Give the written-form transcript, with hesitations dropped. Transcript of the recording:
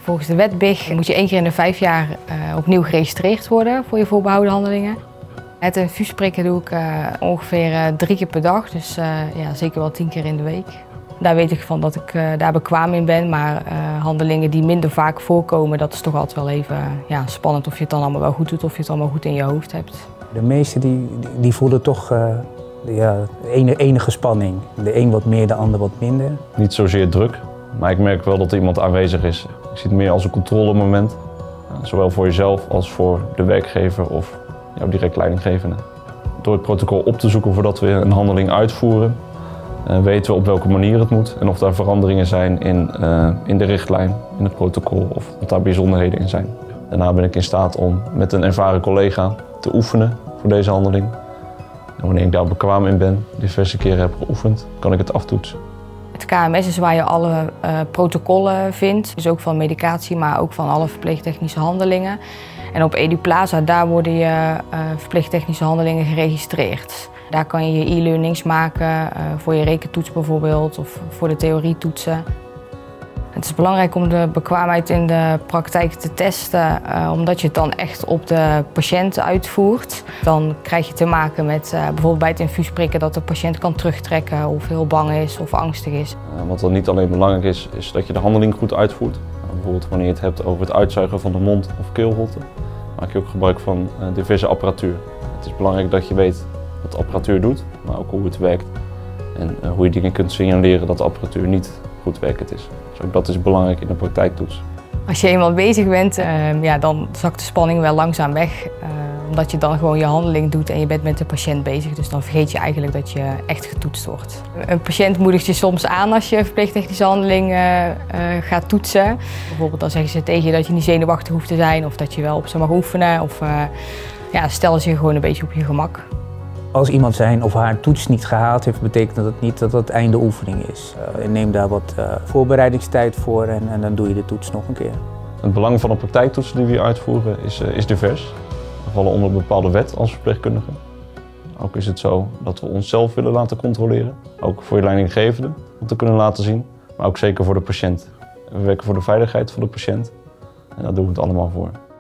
Volgens de wet BIG moet je 1 keer in de 5 jaar opnieuw geregistreerd worden voor je voorbehouden handelingen. Het infuus prikken doe ik ongeveer 3 keer per dag, dus ja, zeker wel 10 keer in de week. Daar weet ik van dat ik daar bekwaam in ben, maar handelingen die minder vaak voorkomen, dat is toch altijd wel even spannend of je het dan allemaal wel goed doet, of je het allemaal goed in je hoofd hebt. De meesten die voelen toch enige spanning. De een wat meer, de ander wat minder. Niet zozeer druk, maar ik merk wel dat er iemand aanwezig is. Ik zie het meer als een controlemoment, zowel voor jezelf als voor de werkgever of jouw direct leidinggevende. Door het protocol op te zoeken voordat we een handeling uitvoeren, weten we op welke manier het moet en of daar veranderingen zijn in de richtlijn, in het protocol of of daar bijzonderheden in zijn. Daarna ben ik in staat om met een ervaren collega te oefenen voor deze handeling. En wanneer ik daar bekwaam in ben, diverse keren heb geoefend, kan ik het aftoetsen. Het KMS is waar je alle protocollen vindt, dus ook van medicatie, maar ook van alle verpleegtechnische handelingen. En op EduPlaza, daar worden je verpleegtechnische handelingen geregistreerd. Daar kan je je e-learnings maken, voor je rekentoets bijvoorbeeld, of voor de theorietoetsen. Het is belangrijk om de bekwaamheid in de praktijk te testen, omdat je het dan echt op de patiënt uitvoert. Dan krijg je te maken met bijvoorbeeld bij het infuus prikken dat de patiënt kan terugtrekken of heel bang is of angstig is. Wat dan niet alleen belangrijk is dat je de handeling goed uitvoert. Bijvoorbeeld wanneer je het hebt over het uitzuigen van de mond of keelholte, maak je ook gebruik van diverse apparatuur. Het is belangrijk dat je weet wat de apparatuur doet, maar ook hoe het werkt. En hoe je dingen kunt signaleren dat de apparatuur niet goed werkend is. Dus ook dat is belangrijk in de praktijktoets. Als je eenmaal bezig bent, dan zakt de spanning wel langzaam weg. Omdat je dan gewoon je handeling doet en je bent met de patiënt bezig. Dus dan vergeet je eigenlijk dat je echt getoetst wordt. Een patiënt moedigt je soms aan als je verpleegtechnische handeling gaat toetsen. Bijvoorbeeld dan zeggen ze tegen je dat je niet zenuwachtig hoeft te zijn of dat je wel op ze mag oefenen. Of stellen ze je gewoon een beetje op je gemak. Als iemand zijn of haar toets niet gehaald heeft, betekent dat niet dat het einde oefening is. Neem daar wat voorbereidingstijd voor en dan doe je de toets nog een keer. Het belang van de praktijktoetsen die we hier uitvoeren is divers. We vallen onder een bepaalde wet als verpleegkundige. Ook is het zo dat we onszelf willen laten controleren. Ook voor je leidinggevende om te kunnen laten zien, maar ook zeker voor de patiënt. We werken voor de veiligheid van de patiënt en daar doen we het allemaal voor.